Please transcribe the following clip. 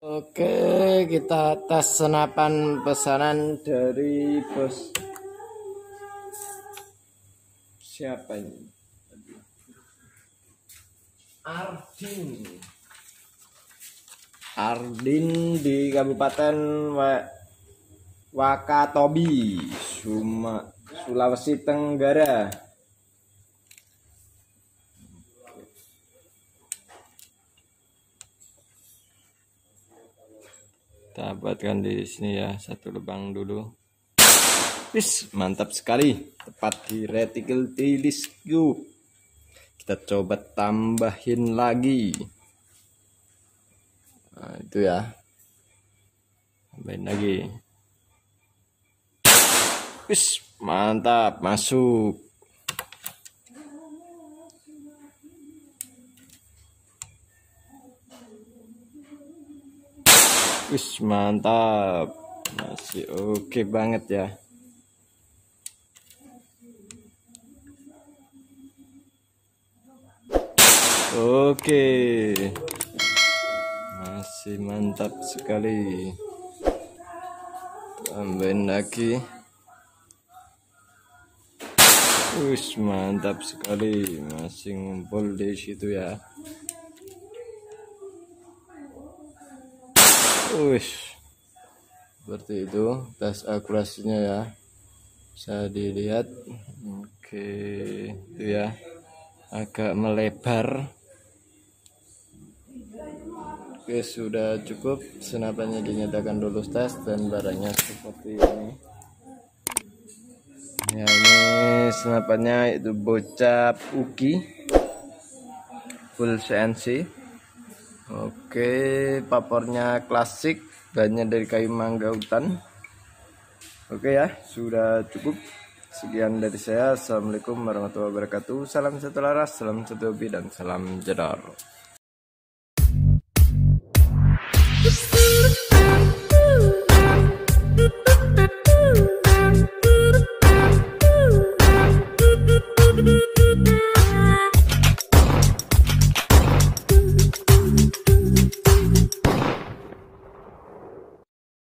Oke, kita tes senapan pesanan dari bos. Siapa ini? Ardin di Kabupaten Wakatobi, Sulawesi Tenggara. Kita buatkan di sini ya, satu lubang dulu. Wis, mantap sekali, tepat di reticle teleskop. Kita coba tambahin lagi. Nah, itu ya. Tambahin lagi. Wis, mantap, masuk. Wis, mantap. Masih oke banget ya. Oke. Masih mantap sekali. Tambahin lagi. Wis, mantap sekali. Masih ngumpul di situ ya. Wih, seperti itu tes akurasinya ya, bisa dilihat. Oke, itu ya, agak melebar. Oke, sudah cukup. Senapannya dinyatakan lulus tes dan barangnya seperti ini ya. Ini senapannya itu bocap Uki full CNC. Oke, papornya klasik, bahannya dari kayu mangga hutan. Oke ya, sudah cukup. Sekian dari saya. Assalamualaikum warahmatullahi wabarakatuh. Salam satu laras, salam satu hobi, dan salam jedor.